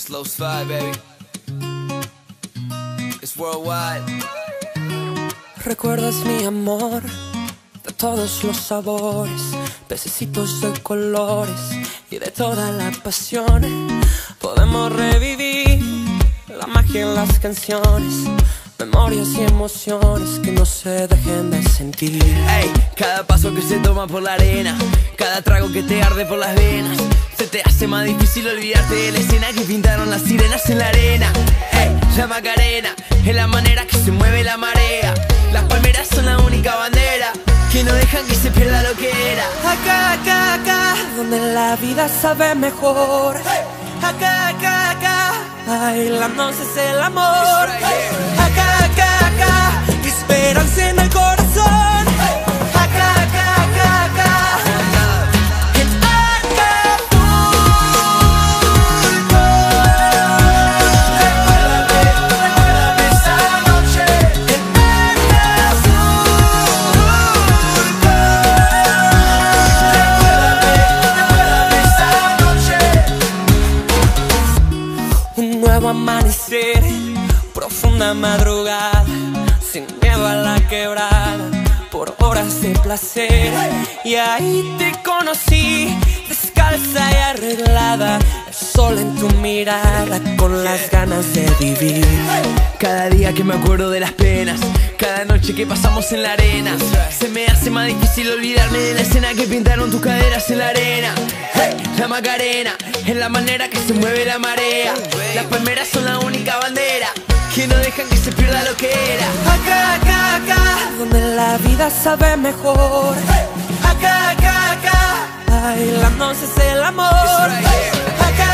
Slow slide, baby. It's worldwide. Recuerdas mi amor de todos los sabores, pececitos de colores y de toda la pasión. Podemos revivir la magia en las canciones, memorias y emociones que no se dejen de sentir. Ey, cada paso que se toma por la arena, cada trago que te arde por las venas, se te hace más difícil olvidarte de la escena que pintaron las sirenas en la arena. Ey, la Macarena es la manera que se mueve la marea. Las palmeras son la única bandera que no dejan que se pierda lo que era. Acá, acá, acá, donde la vida sabe mejor. Acá, acá, acá, bailándonos es el amor. Acá, acá, acá, esperanza en el corazón. Acá, acá, acá, acá. En Acapulco. Recuérdame esa noche. En Acapulco. Recuérdame esa noche. Un nuevo amanecer, profunda madrugada, sin miedo a la quebrada, por horas de placer. Y ahí te conocí, descalza y arreglada, el sol en tu mirada, con las ganas de vivir. Cada día que me acuerdo de las penas, cada noche que pasamos en la arena, se me hace más difícil olvidarme de la escena que pintaron tus caderas en la arena. Hey, la Macarena es la manera que se mueve la marea. Las palmeras son la única bandera que no dejan que se pierda lo que era. Acá, acá, acá, donde la vida sabe mejor. Acá, acá, acá, bailándonos es el amor. Acá,